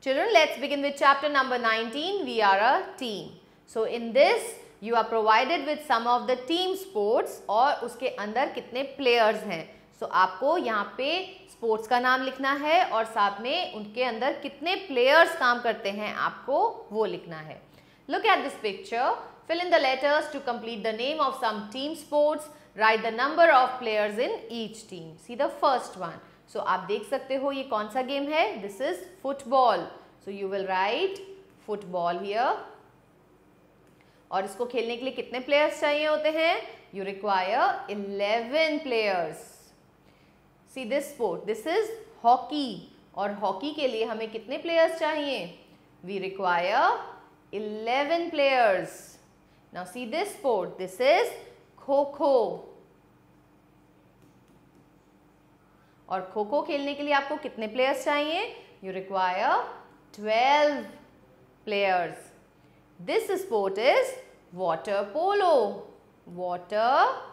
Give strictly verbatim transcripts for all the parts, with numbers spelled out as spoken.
Children, let's begin with chapter number nineteen. We are a team. So in this you are provided with some of the team sports और उसके अंदर कितने players हैं. So आपको यहाँ पे sports का नाम लिखना है और साथ में उनके अंदर कितने players काम करते हैं आपको वो लिखना है. Look at this picture. Fill in the letters to complete the name of some team sports. Write the number of players in each team. See the first one. So आप देख सकते हो ये कौन सा गेम है. This is football. So you will write football here. और इसको खेलने के लिए कितने प्लेयर्स चाहिए होते हैं? You require eleven players. See this sport. This is hockey. और हॉकी के लिए हमें कितने प्लेयर्स चाहिए? We require eleven players. Now see this sport. This is kho-kho. और खो-खो खेलने के लिए आपको कितने प्लेयर्स चाहिए? You require twelve players. This sport is water polo. Water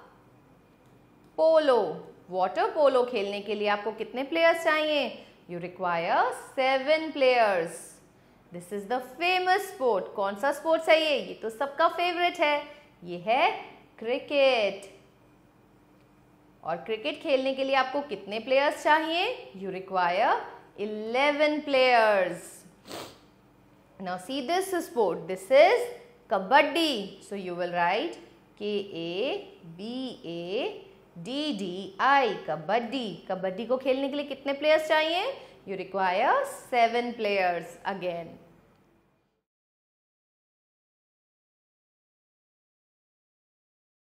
polo. Water polo खेलने के लिए आपको कितने प्लेयर्स चाहिए? You require seven players. This is the famous sport. कौन सा स्पोर्ट्स है ये? ये तो सबका फेवरेट है. ये है क्रिकेट. और क्रिकेट खेलने के लिए आपको कितने प्लेयर्स चाहिए? You require eleven players. Now see this sport. This is kabaddi. So you will write K A B A D D I. kabaddi. kabaddi को खेलने के लिए कितने प्लेयर्स चाहिए? You require seven players again.